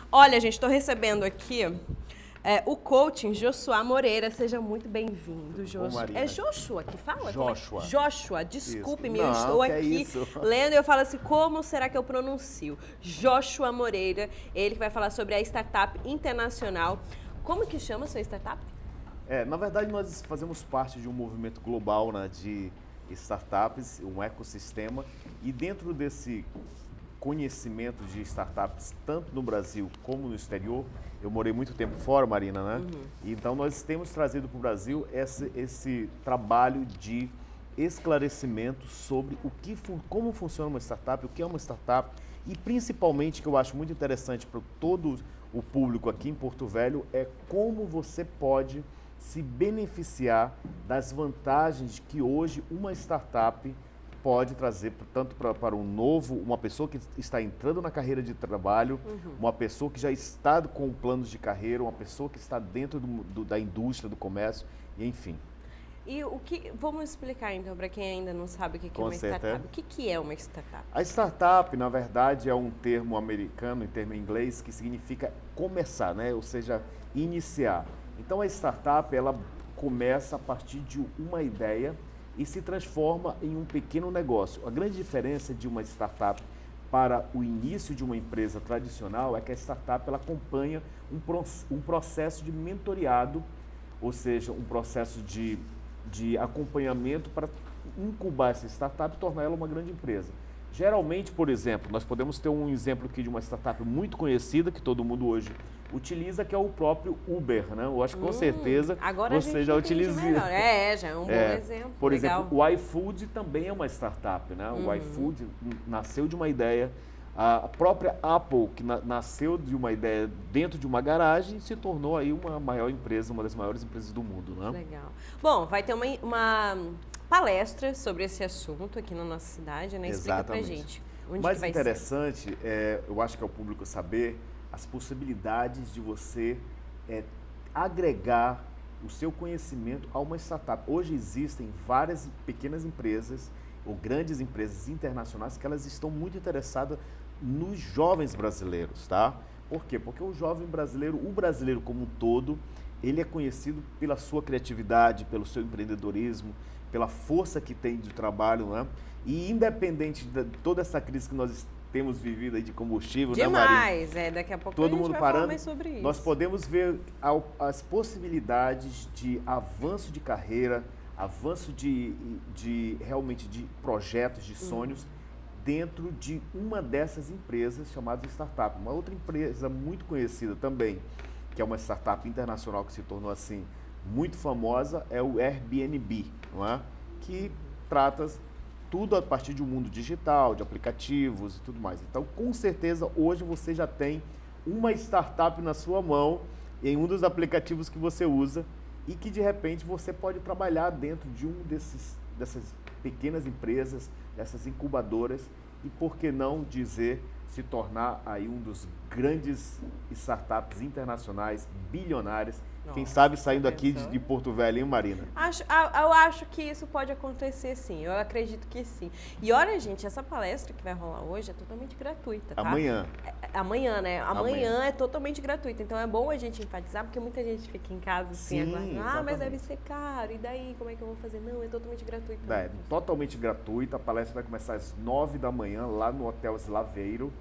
Olha, gente, estou recebendo aqui o coaching Joshua Moreira. Seja muito bem-vindo, Joshua. É Joshua que fala? Joshua. Joshua, desculpe-me, eu Não, estou que aqui lendo e eu falo assim, como será que eu pronuncio? Joshua Moreira, ele que vai falar sobre a startup internacional. Como que chama a sua startup? Na verdade, nós fazemos parte de um movimento global, né, de startups, um ecossistema, e dentro desse conhecimento de startups, tanto no Brasil como no exterior, eu morei muito tempo fora, Marina, né? Então, nós temos trazido para o Brasil esse trabalho de esclarecimento sobre como funciona uma startup, o que é uma startup, e principalmente, que eu acho muito interessante para todo o público aqui em Porto Velho, é como você pode se beneficiar das vantagens que hoje uma startup pode trazer, tanto para uma pessoa que está entrando na carreira de trabalho, uma pessoa que já está com planos de carreira, uma pessoa que está dentro da indústria, do comércio, e enfim. E vamos explicar então para quem ainda não sabe o que é uma startup. O que é uma startup? A startup, na verdade, é um termo americano, em termo inglês, que significa começar, né? Ou seja, iniciar. Então a startup, ela começa a partir de uma ideia e se transforma em um pequeno negócio. A grande diferença de uma startup para o início de uma empresa tradicional é que a startup ela acompanha um processo de mentoreado, ou seja, um processo de acompanhamento para incubar essa startup e tornar ela uma grande empresa. Geralmente, por exemplo, nós podemos ter um exemplo aqui de uma startup muito conhecida, que todo mundo hoje utiliza, que é o próprio Uber, né? Eu acho que com certeza você já utiliza. Já é um bom exemplo. Por exemplo, o iFood também é uma startup, né? O iFood nasceu de uma ideia. A própria Apple, que nasceu de uma ideia dentro de uma garagem, se tornou aí uma maior empresa, uma das maiores empresas do mundo, né? Legal. Bom, vai ter uma palestra sobre esse assunto aqui na nossa cidade, né? Explica pra gente. O mais interessante, eu acho que é o público saber as possibilidades de você agregar o seu conhecimento a uma startup. Hoje existem várias pequenas empresas ou grandes empresas internacionais que elas estão muito interessadas nos jovens brasileiros, tá? Por quê? Porque o jovem brasileiro, o brasileiro como um todo, ele é conhecido pela sua criatividade, pelo seu empreendedorismo, pela força que tem de trabalho, né? E independente de toda essa crise que nós temos vivido aí de combustível, né, Maria? Demais, daqui a pouco todo a gente mundo vai parando, falar mais sobre isso. Nós podemos ver as possibilidades de avanço de carreira, avanço realmente de projetos, de sonhos, dentro de uma dessas empresas chamadas startup. Uma outra empresa muito conhecida também, que é uma startup internacional que se tornou assim muito famosa, é o Airbnb, não é? Que trata tudo a partir de um mundo digital, de aplicativos e tudo mais. Então, com certeza, hoje você já tem uma startup na sua mão, em um dos aplicativos que você usa, e que, de repente, você pode trabalhar dentro de dessas pequenas empresas, dessas incubadoras, e, por que não dizer, se tornar aí um dos grandes startups internacionais, bilionárias. Nossa, quem sabe saindo aqui de Porto Velho, hein, Marina? Eu acho que isso pode acontecer, sim. Eu acredito que sim. E olha, gente, essa palestra que vai rolar hoje é totalmente gratuita, tá? Amanhã. Amanhã, né? Amanhã é totalmente gratuita. Então é bom a gente enfatizar, porque muita gente fica em casa assim, aguardando. Mas deve ser caro. E daí, como é que eu vou fazer? Não, é totalmente gratuito. É totalmente gratuita. A palestra vai começar às 9 da manhã, lá no Hotel Slaveiro,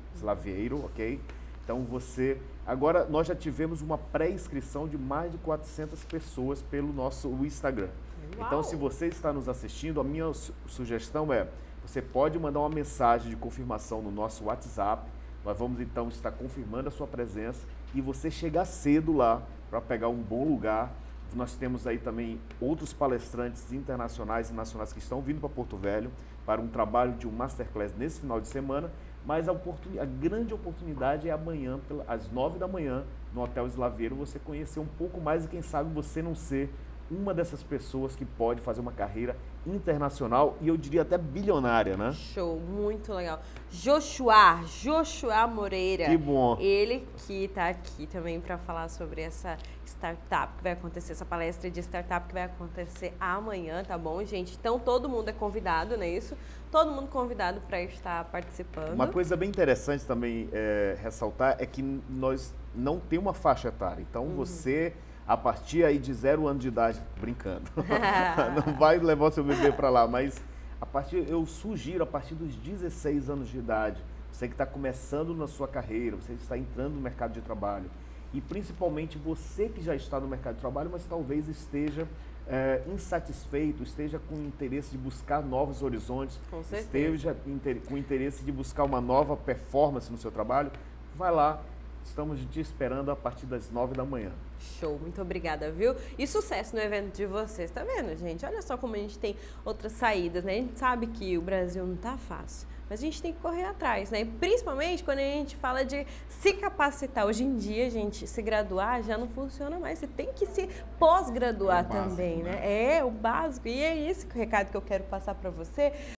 ok? Então agora nós já tivemos uma pré-inscrição de mais de 400 pessoas pelo nosso Instagram. Uau. Então, se você está nos assistindo, a minha sugestão é, você pode mandar uma mensagem de confirmação no nosso WhatsApp. Nós vamos então estar confirmando a sua presença e você chegar cedo lá para pegar um bom lugar. Nós temos aí também outros palestrantes internacionais e nacionais que estão vindo para Porto Velho para um trabalho de um masterclass nesse final de semana. Mas a grande oportunidade é amanhã, às 9 da manhã, no Hotel Slaveiro, você conhecer um pouco mais e quem sabe você não ser uma dessas pessoas que pode fazer uma carreira internacional e eu diria até bilionária, né? Show, muito legal. Joshua Moreira. Que bom. Ele que está aqui também para falar sobre essa startup que vai acontecer, essa palestra de startup que vai acontecer amanhã, tá bom, gente? Então todo mundo é convidado, não é isso? Todo mundo convidado para estar participando. Uma coisa bem interessante também ressaltar é que nós não tem uma faixa etária. Então você, a partir aí de 0 ano de idade, brincando, não vai levar o seu bebê para lá, mas eu sugiro a partir dos 16 anos de idade, você que está começando na sua carreira, você que está entrando no mercado de trabalho, e principalmente você que já está no mercado de trabalho, mas talvez esteja insatisfeito, esteja com interesse de buscar novos horizontes, esteja com interesse de buscar uma nova performance no seu trabalho, vai lá, estamos te esperando a partir das 9 da manhã. Show, muito obrigada, viu? E sucesso no evento de vocês, tá vendo, gente? Olha só como a gente tem outras saídas, né? A gente sabe que o Brasil não tá fácil, mas a gente tem que correr atrás, né? Principalmente quando a gente fala de se capacitar. Hoje em dia, gente, se graduar já não funciona mais. Você tem que se pós-graduar também, né? É o básico. E é esse o recado que eu quero passar para você.